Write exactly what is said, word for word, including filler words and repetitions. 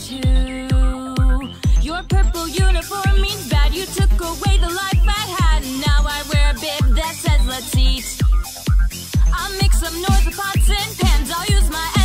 too. Your purple uniform means bad. You took away the life I had, and now I wear a bib that says let's eat. I'll make some noise with pots and pans. I'll use my